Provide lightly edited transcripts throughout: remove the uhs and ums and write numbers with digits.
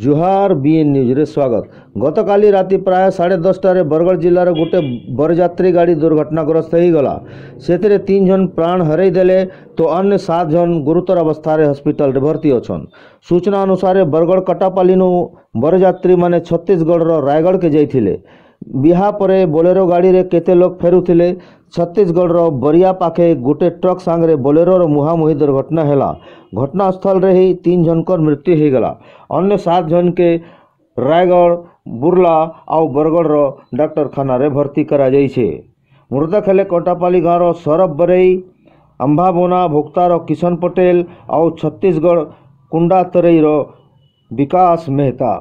जुहार BN news रे स्वागत। गतकाली राति प्राय 10:30 बरगढ़ जिलार गोटे बरयात्री गाड़ी दुर्घटनाग्रस्त हो गला। से 3 जन प्राण हरई देले तो अन्य 7 जन गुरुतर अवस्था हॉस्पिटल रे भर्ती अछन। सूचना अनुसार बरगढ़ कटापाली बरयात्री माने छत्तीसगढ़ रायगढ़ के जाइथिले। बिहा परे बोलेरो गाड़ी रे केते लोग फेरुथिले। छत्तीसगढ़ बरिया पाखे गोटे ट्रक सांगरे बोलेरो मुहामुही दुर्घटना हैला। घटनास्थल रे ही 3 जनकर मृत्यु हो गला। अन्य 7 जन के रायगढ़ बुर्ला आउ बरगढ़ डाक्तरखाना रे भर्ती करा जाइछे। मृतक हेले कटापाली गाँव सौरभ बरई, अंबाबोना भोक्तार किशन पटेल आउ छत्तीसगढ़ कुंडा तरेई विकास मेहता।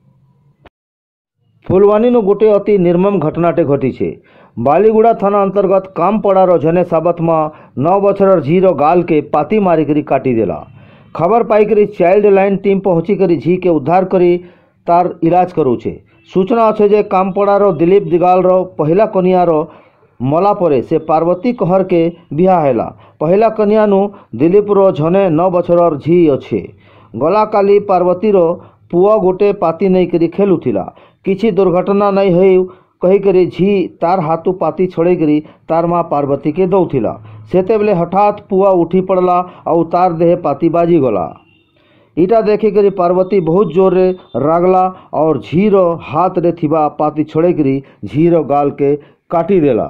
फुलवानी गोटे अति निर्मम घटनाटे घटी। बालीगुड़ा थाना अंतर्गत कामपड़ार झने साबत में 9 वर्षर झीर गाल के पाती मारिक काटी देला। खबर पाइकरी चाइल्ड लाइन टीम पहुँचिक झी के उद्धार करी तार इलाज करूचे। सूचना अच्छे जे कामपड़ार दिलीप दिगाल पहला कनियार मला परे से पार्वती कहर के बिहा हैला। पहला कनियानु दिलीप झने 9 वर्षर झी अच्छे। गला काली पार्वतीर पुआ गोटे पाती नहीं करी खेलुथिला। किछि दुर्घटना नहीं है कहीकरी झी तार हाथू पाती छड़े करी तार माँ पार्वती के दौथिला। सेते बेले हठात पुआ उठी पड़ला और तार देह पाती बाजी गला। इटा देखिकरी पार्वती बहुत जोर रे रागला और झीर हाथ रे थिबा पाती छड़े करी झीर गाल के काटी देला।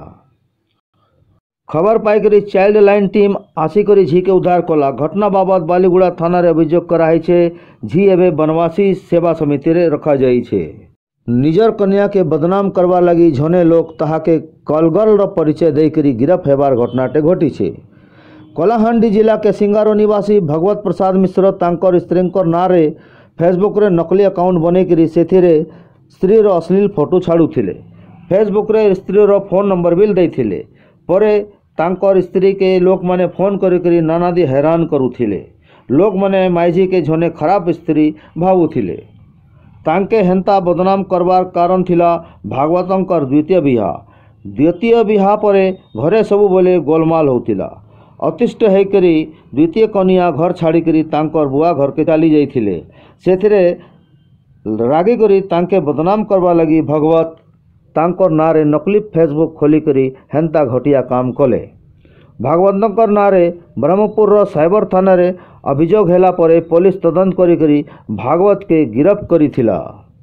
खबर पाइकरी चाइल्ड लाइन टीम आसिकरी झी के उद्धार कला। घटना बाबद बालीगुड़ा थाना रे अभियोग कराई छे। झी एवं बनवासी सेवा समिति रे रखा जाई छे। निजर कन्या के बदनाम करवा लगी झने लोग ताहाके कलगल परिचय देकरी गिरफ हेबार घटनाटे घटी छे। कलाहांडी जिला के सिंगारो निवासी भगवत प्रसाद मिश्र तांकर स्त्रींकर नारे फेसबुक रे नकली अकाउंट बनेकरी सेथिरे स्त्रीर अश्लील फोटो छाड़ुथिले। फेसबुक रे स्त्रीर फोन नंबर भी देइथिले। परे तांकर स्त्री के लोक माने फोन करी नानादी हैरान करुथिले। लोक माने माइझी के झने खराब स्त्री भावुथिले। तांके हेंता बदनाम करवार कारण थिला भागवतंकर द्वितीय बिहा परे घरे सबु बोले गोलमाल होतिला। अतिष्ट होकरी द्वितीय कनिया घर छाड़िकरी तांकर बुआ घर के चली जाइथिले। सेथिरे रागी करी तांके बदनाम करवा लगी भगवत तांकर नारे नकली फेसबुक खोलिकरी हेंता घटिया काम कले। भागवतंकर नारे ब्रह्मपुर साइबर थाना रे अभियोग हेला परे पुलिस तदंत करी भागवत के गिरफ्त करिथिला।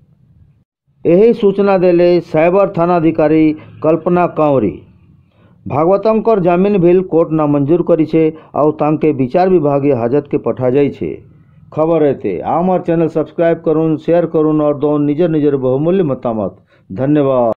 यही सूचना देले साइबर थानाधिकारी कल्पना कांवरी। भागवतंकर जामीन बिल कोर्ट नामंजूर करिछे और तांके विचार विभागीय हाजत के पठा जाइछे। खबर हेते आमार चैनल सब्सक्राइब करूँ, शेयर करूँ और दो निजर बहुमूल्य मतामत। धन्यवाद।